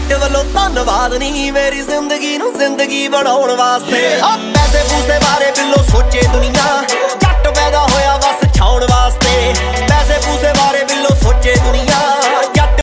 जट वालों धन्नवाद नहीं मेरी जिंदगी नूं जिंदगी बनाउण वास्ते। पैसे पूसे बारे बिल्लो